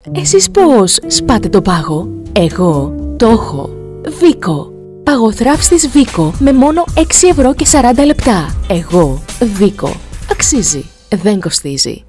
Εσείς πώς σπάτε το πάγο? Εγώ το έχω. Βίκο. Παγοθράφστης Βίκο με μόνο 6 ευρώ και 40 λεπτά. Εγώ Βίκο. Αξίζει. Δεν κοστίζει.